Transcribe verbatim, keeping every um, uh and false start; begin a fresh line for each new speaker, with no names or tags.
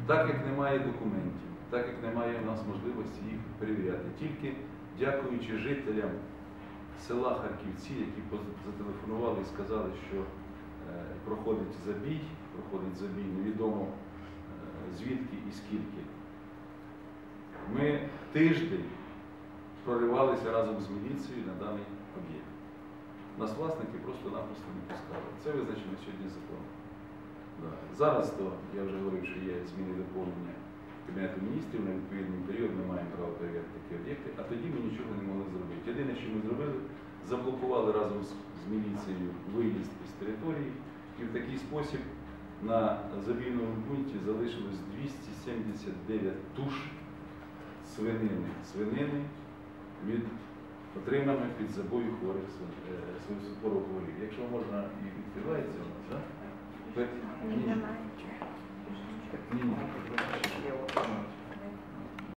Так як немає документів, так як немає у нас можливості їх перевіряти. Тільки дякуючи жителям села Харківці, які зателефонували і сказали, що проходить забій, проходить забій, невідомо звідки і скільки. Ми тиждень проривалися разом з міліцією на даний об'єкт. Нас власники просто-напросто не пускали. Це визначено сьогодні законом. Да. Зараз, то, я вже говорив, що є зміни доповнення Кабінету міністрів, на відповідний період ми маємо право перевіряти такі об'єкти, а тоді ми нічого не могли зробити. Єдине, що ми зробили, заблокували разом з, з міліцією виїзд із території, і в такий спосіб на забійному пункті залишилось двісті сімдесят дев'ять туш свинини, свинини від отриманих від забою хворих свинопорових. Якщо можна, і відкривається у нас, так?
Ні, немає.
Ні, ні.